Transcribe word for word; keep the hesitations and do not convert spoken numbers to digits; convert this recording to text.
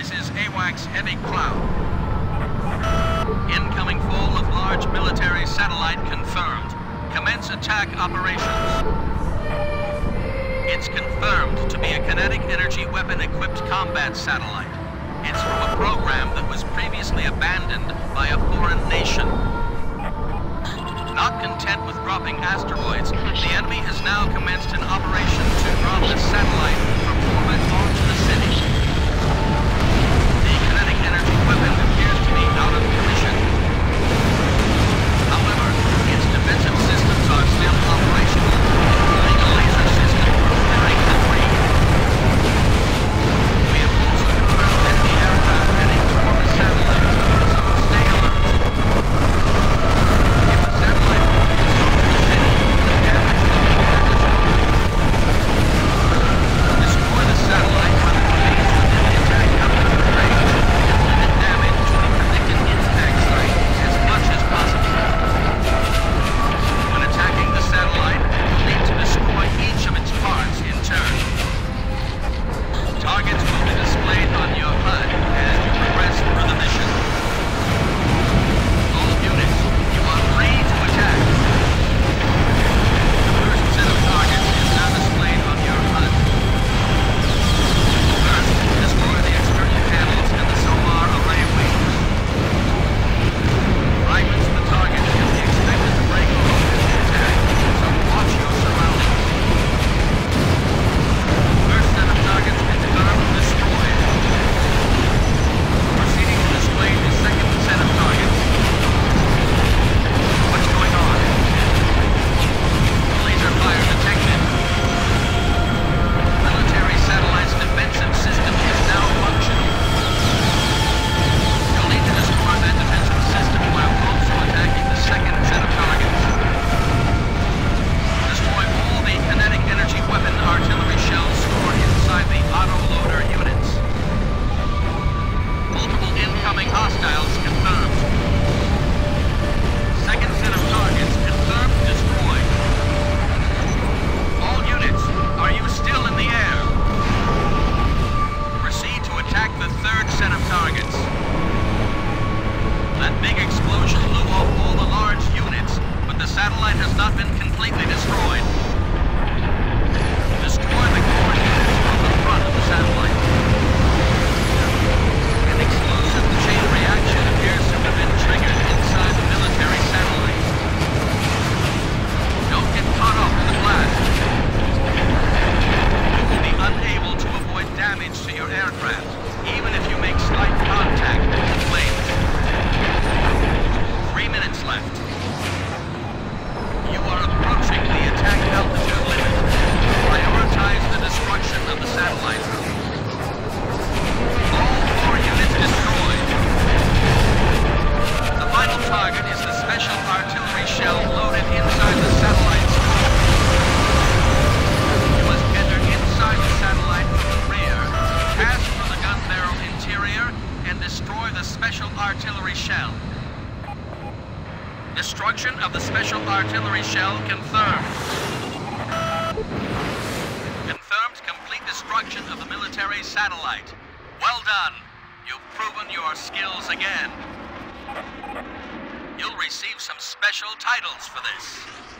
This is AWACS Heavy Cloud. Incoming fall of large military satellite confirmed. Commence attack operations. It's confirmed to be a kinetic energy weapon-equipped combat satellite. It's from a program that was previously abandoned by a foreign nation. Not content with dropping asteroids, the enemy has now commenced an operation to drop a satellite from orbit onto the city. The kinetic energy weapon appears to be out of commission. However, its defensive systems are still operational, including a laser system for clearing debris. We have also confirmed enemy aircraft heading toward the satellite, so stay alert. If the satellite moves over the city, the damage will be catastrophic. Destroy the satellite when it remains within the attack altitude range and limit damage to the predicted impact site as much as possible. When attacking the satellite, you'll need to destroy each of its parts in turn. Targets will be displayed on your H U D as you progress through the mission. All units, you are free to attack. The first set of targets is now displayed on your H U D. First, destroy the external panels and the sonar array wings. Fragments of the target can be expected to break off as you attack, so watch your surroundings. First set of targets confirmed destroyed. Proceeding to display the second set of targets. What's going on? Laser fire detected. Military satellite's defensive system is now functional. You'll need to destroy that defensive system while also attacking the second set of targets. Destroy all the kinetic energy weapon artillery shells stored inside the autoloader units. Multiple incoming hostiles confirmed. Second set of targets confirmed destroyed. All units, are you still in the air? Proceed to attack the third set of targets. That big explosion blew off all the large units, but the satellite has not been completely destroyed. Destroy the core units from the front of the satellite. An explosive chain reaction appears to have been triggered inside the military satellite. Don't get caught up in the blast. You will be unable to avoid damage to your aircraft, even if you make slight contact with the flames. Three minutes left. You are approaching the attack altitude limit. Prioritize the destruction of the satellite. All four units destroyed. The final target is the special artillery shell loaded inside the satellite's core. You must enter inside the satellite from the rear, pass through the gun barrel interior, and destroy the special artillery shell. Destruction of the special artillery shell confirmed. Confirmed complete destruction of the military satellite. Well done. You've proven your skills again. You'll receive some special titles for this.